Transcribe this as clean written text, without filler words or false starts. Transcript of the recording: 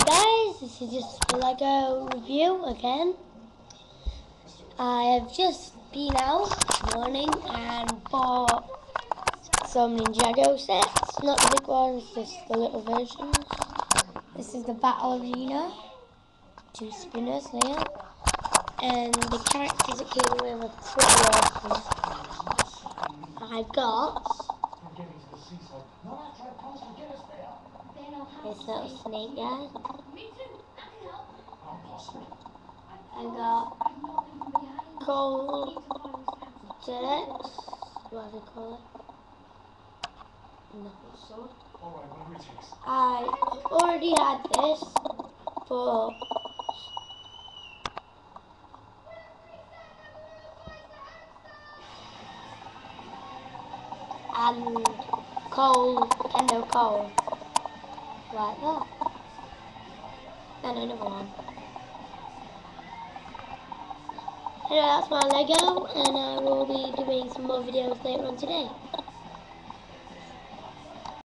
Guys, this is just a Lego review again. I have just been out this morning and bought some Ninjago sets, not the big ones, just the little versions. This is the Battle Arena, 2 spinners here, and the characters that came with are pretty awesome. I got this little snake guy. I got gold jets. What do they call it? No. I already had this, but and Kendo Cole, like that, and another one. Anyway, that's my Lego, and I will be doing some more videos later on today.